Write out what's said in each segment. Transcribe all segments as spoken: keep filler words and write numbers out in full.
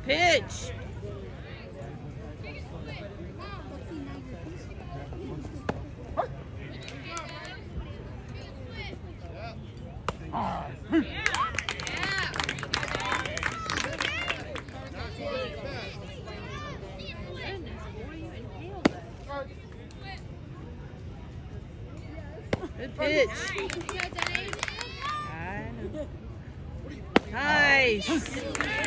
pitch. Good pitch. Nice.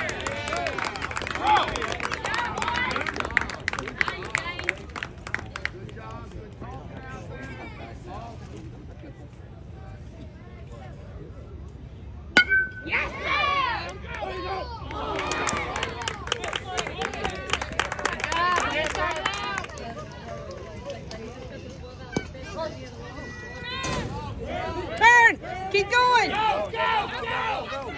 Turn! Keep going! Go, go, go!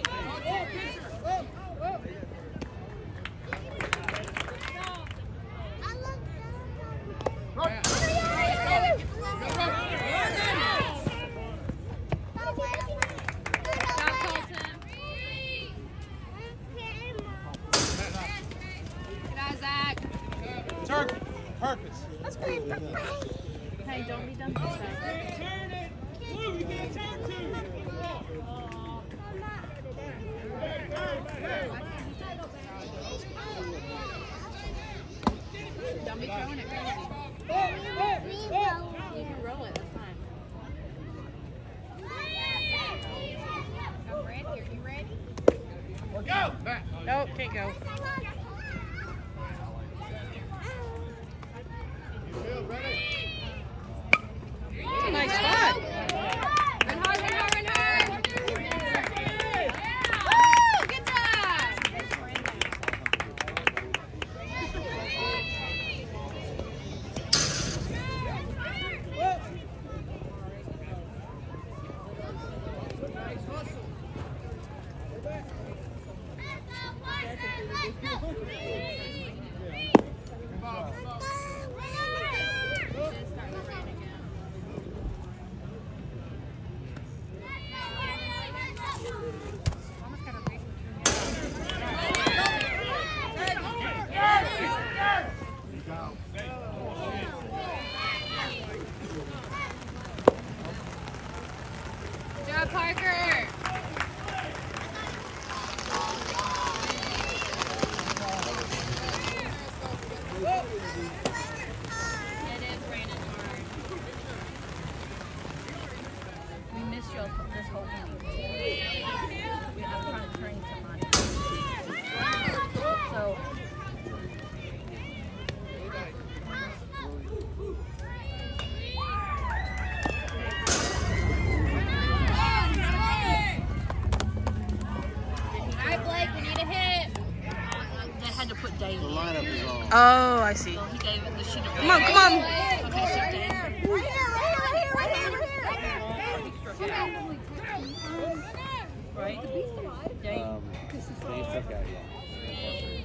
Turn purpose. Hey, don't be done this side. Turn it. Blue, you can't turn two. Don't be throwing it crazy. You can roll it, that's fine. I'm ready. Are you ready? Go. Back. Nope, can't go. That's a nice spot. Run hard, run hard, run hard. Woo! Good job. Good job, Parker. It is raining hard. We missed you this whole game. I'm trying to train somebody. So. Alright, Blake, we need a hit. They had to put Dave. The lineup is on. Oh, I see. So he gave it the sheet of Come on, come on. Okay, so Dave. Right here, right here, right here, right here, right here. Right? Dave. Um, Dave took out, yeah.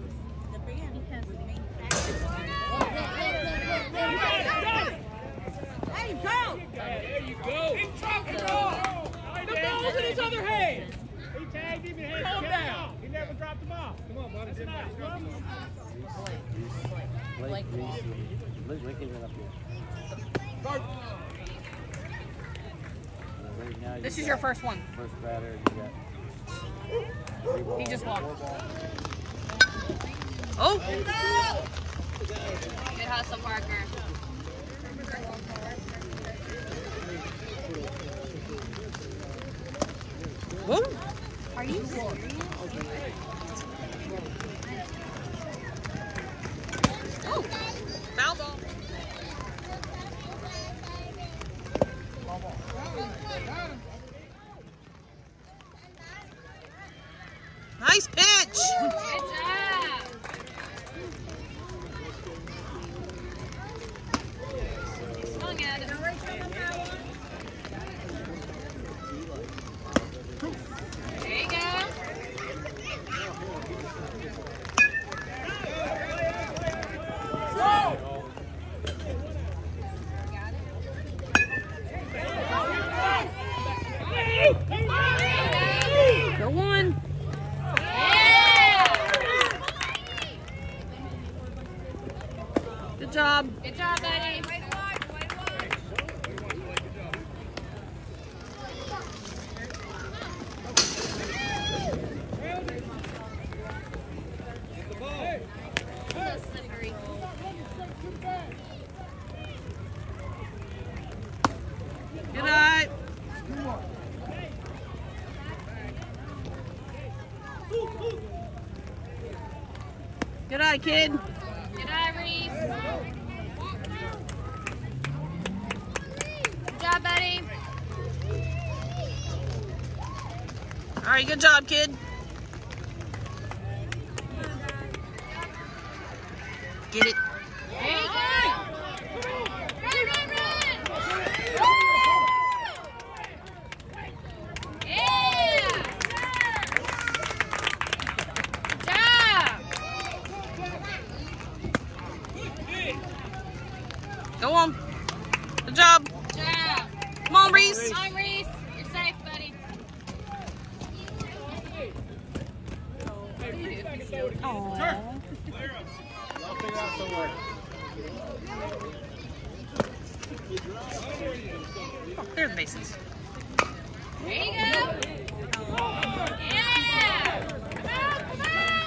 Hey, go! There you go. In trouble. The ball's in his other hand. He tagged him and had him down. He never dropped the ball. Come on, buddy. That's nice. Blake. Blake, Blake came up here. This is your first one. First batter, you got. He just walked. Oh! Good hustle, Parker. Whoa! Are you serious? Oh! Foul ball. Nice pitch! Good job. Swung at it. There you go. Good eye, kid. Good eye, Reese. Good job, buddy. All right, good job, kid. Get it. There you go. Run, run, run. Yeah. Good job. Go on. Good job. Good job. Come on, Reese. Come on, Reese. You're safe, buddy. Aww. I'll figure out somewhere. Oh, there's the bases. There you go. Yeah. Come on, come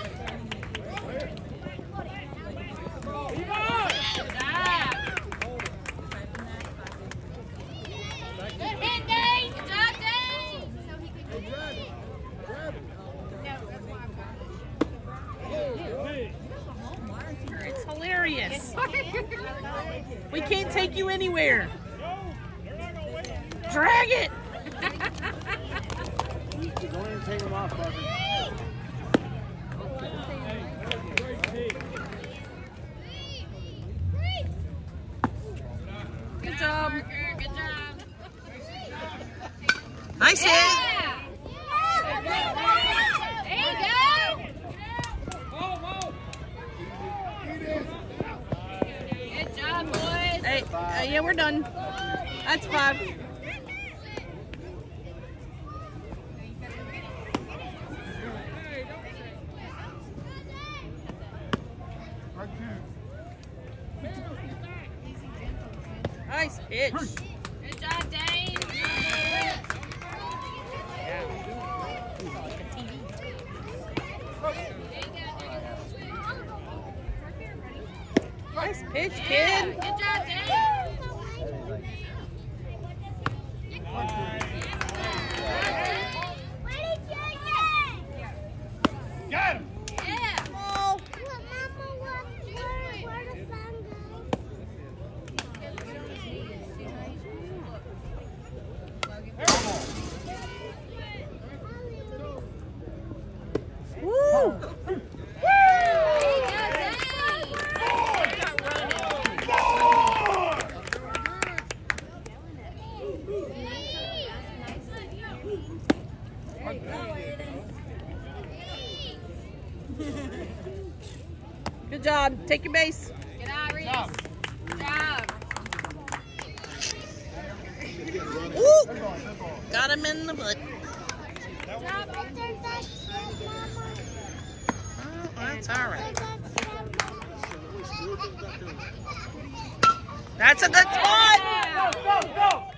on. Good job. Good hit, Dane. Good job, Dane. It's hilarious. We can't take you anywhere. Drag it. Don't even take them off, Parker. Good job. Parker, good job. Nice hit. Yeah. There you go. Good job, boys. Hey, uh, yeah, we're done. That's five. Nice pitch. Good job, Dane. Nice pitch, Yeah. kid. Good job, Dane. Got him! Yeah. Oh. Woo. Good job. Take your base. Good eye, Reese. Good job. Woo. Got him in the butt. Good job. Oh, that's all right. That's a good spot. Yeah. Go, go, go!